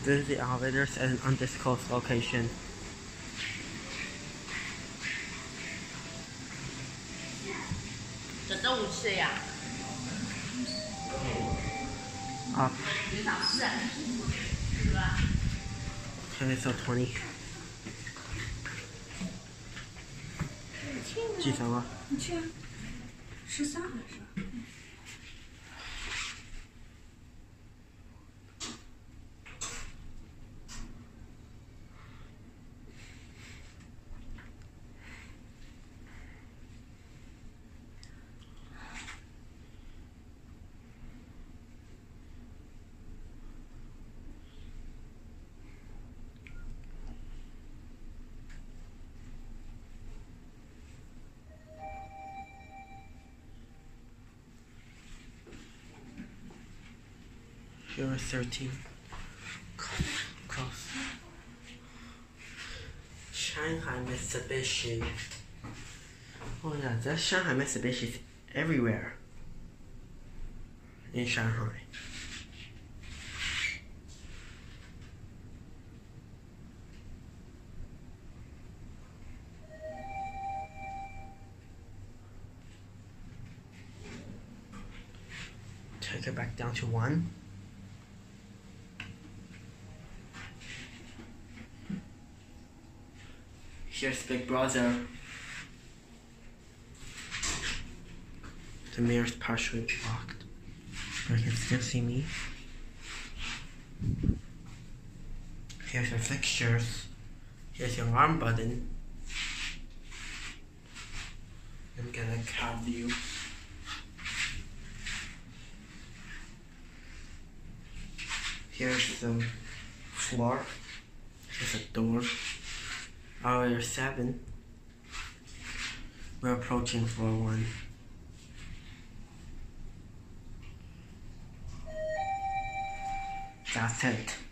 Visit the elevators at an undisclosed location. Up. Okay, so 20. 几层啊？ 你去啊，13还是？ Here is 13. Close. Shanghai Mitsubishi. Oh yeah, that Shanghai Mitsubishi is everywhere in Shanghai. Take it back down to 1. Here's Big Brother. The mirror is partially blocked, but you can still see me. Here's your fixtures. Here's your arm button. I'm gonna cut view. Here's the floor. Here's a door. Hour 7. We're approaching floor 1. That's it.